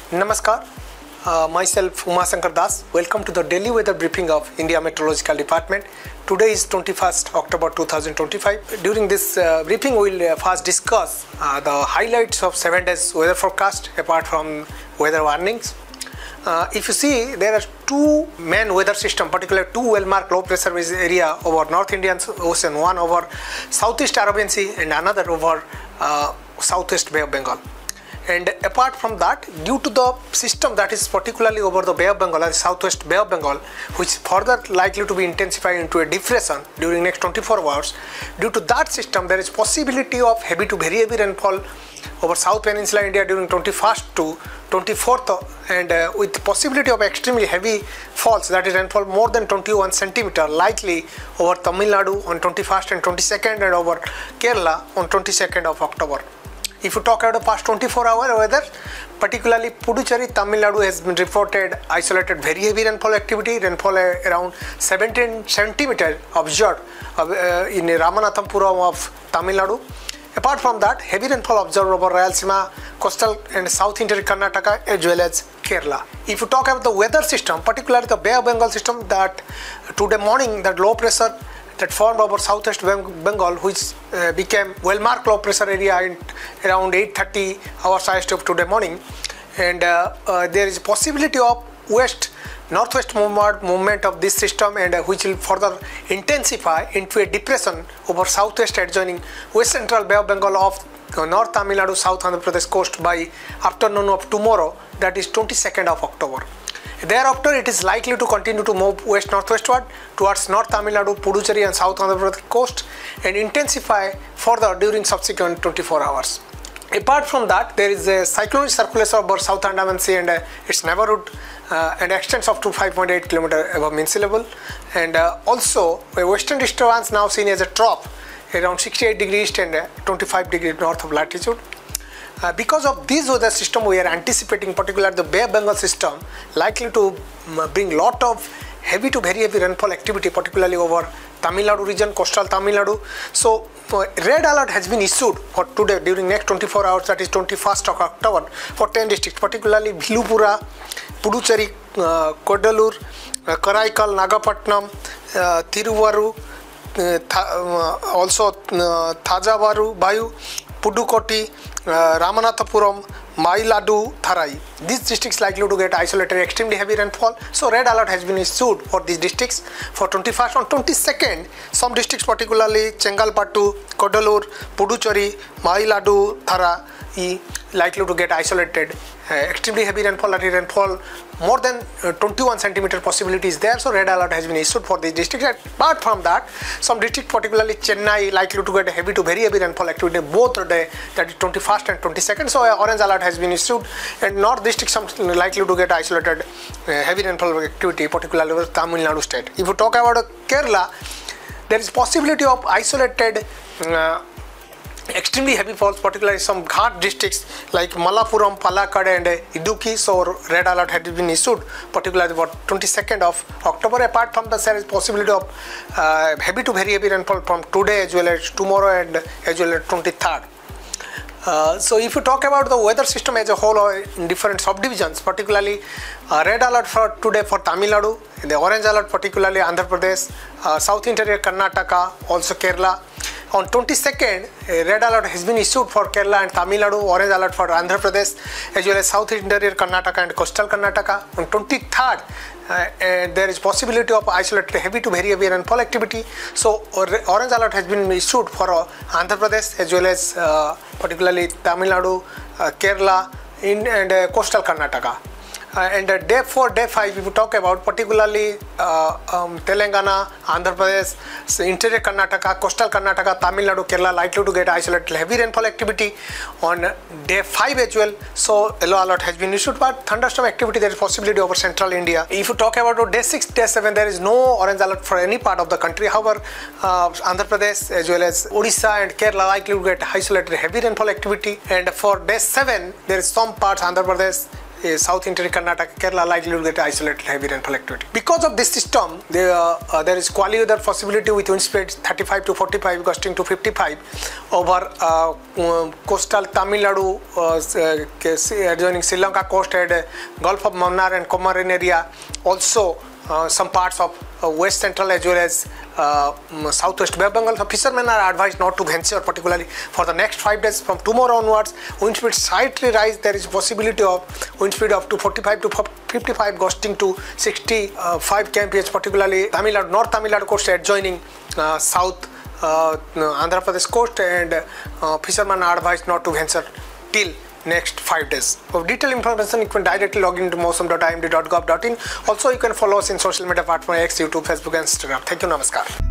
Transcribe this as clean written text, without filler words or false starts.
Namaskar, myself Uma Shankar Das. Welcome to the daily weather briefing of India Meteorological Department. Today is 21st October 2025. During this briefing, we will first discuss the highlights of 7 days weather forecast apart from weather warnings. If you see, there are two main weather systems, particularly two well-marked low pressure area over North Indian Ocean, one over Southeast Arabian Sea and another over Southwest Bay of Bengal. And apart from that, due to the system that is particularly over the Bay of Bengal and Southwest Bay of Bengal, which is further likely to be intensified into a depression during next 24 hours, due to that system, there is possibility of heavy to very heavy rainfall over South Peninsula India during 21st to 24th, and with possibility of extremely heavy falls, that is rainfall more than 21 centimeter likely over Tamil Nadu on 21st and 22nd and over Kerala on 22nd of October. If you talk about the past 24-hour weather, particularly Puducherry, Tamil Nadu has been reported isolated very heavy rainfall activity, rainfall around 17 centimeter observed in Ramanathapuram of Tamil Nadu. Apart from that, heavy rainfall observed over Rayalaseema, coastal and south interior Karnataka as well as Kerala. If you talk about the weather system, particularly the Bay of Bengal system, that today morning that low pressure that formed over Southwest Bengal, which became well-marked low pressure area in around 8:30 hours east of today morning, and there is a possibility of northwest movement of this system, and which will further intensify into a depression over southwest adjoining West Central Bay of Bengal of North Tamil Nadu, South Andhra Pradesh coast by afternoon of tomorrow, that is 22nd of October. Thereafter, it is likely to continue to move west-northwestward towards North Tamil Nadu, Puducherry and South Andhra Pradesh coast and intensify further during subsequent 24 hours. Apart from that, there is a cyclonic circulation over South Andaman Sea and its neighborhood and extends up to 5.8 km above mean sea level, and also a western disturbance now seen as a trough around 68 degrees east and 25 degrees north of latitude. Because of this weather system, we are anticipating particularly the Bay of Bengal system likely to bring lot of heavy to very heavy rainfall activity, particularly over Tamil Nadu region, coastal Tamil Nadu. So red alert has been issued for today during next 24 hours, that is 21st of October, for 10 districts, particularly Bhilupura, Puducherry, Kodalur, Karaikal, Nagapatnam, Thiruvaru, also Thajavaru, Bayu, Pudukoti, Ramanathapuram, Mailadu, Tharai. These districts likely to get isolated extremely heavy rainfall. So red alert has been issued for these districts for 21st. On 22nd, some districts particularly Chengalpattu, Kodalur, Puducherry, Mailadu, Thara likely to get isolated extremely heavy rainfall, that is rainfall more than 21 centimeter possibility is there. So red alert has been issued for these districts. Apart from that, some districts particularly Chennai likely to get heavy to very heavy rainfall activity both day, that is 21st and 22nd. So orange alert has been issued, and north districts likely to get isolated heavy rainfall activity, particularly over Tamil Nadu state. If you talk about Kerala, there is possibility of isolated extremely heavy falls, particularly some Ghat districts like Malappuram, Palakkad and Idukki. So red alert had been issued, particularly for 22nd of October. Apart from that, there is possibility of heavy to very heavy rainfall from today as well as tomorrow and as well as 23rd. So if you talk about the weather system as a whole or in different subdivisions, particularly red alert for today for Tamil Nadu, the orange alert particularly Andhra Pradesh, South Interior Karnataka, also Kerala. On 22nd, a red alert has been issued for Kerala and Tamil Nadu, orange alert for Andhra Pradesh as well as South Interior Karnataka and coastal Karnataka. On 23rd, there is possibility of isolated heavy to very heavy rainfall activity. So orange alert has been issued for Andhra Pradesh as well as particularly Tamil Nadu, Kerala and coastal Karnataka. And day 4, day 5, if you talk about particularly Telangana, Andhra Pradesh, interior Karnataka, coastal Karnataka, Tamil Nadu, Kerala likely to get isolated heavy rainfall activity on day 5 as well. So yellow alert has been issued, but thunderstorm activity there is possibility over central India. If you talk about day 6, day 7, there is no orange alert for any part of the country. However, Andhra Pradesh as well as Odisha and Kerala likely to get isolated heavy rainfall activity. And for day 7, there is some parts Andhra Pradesh South interior Karnataka, Kerala likely to get isolated heavy rainfall activity. Because of this system, there is quali weather possibility with wind speeds 35 to 45 gusting to 55 over coastal Tamil Nadu, adjoining Sri Lanka coast and Gulf of Mannar and Comorin area. Also some parts of west central as well as southwest Bay of Bengal. So fishermen are advised not to venture, particularly for the next 5 days. From tomorrow onwards, wind speed slightly rise. There is possibility of wind speed up to 45 to 55 gusting to 65 kmph, particularly Tamil Nadu, North Tamil Nadu coast adjoining south Andhra Pradesh coast, and fishermen are advised not to venture till next 5 days. For detailed information, you can directly log into mausam.imd.gov.in. Also, you can follow us in social media platforms X, YouTube, Facebook, and Instagram. Thank you. Namaskar.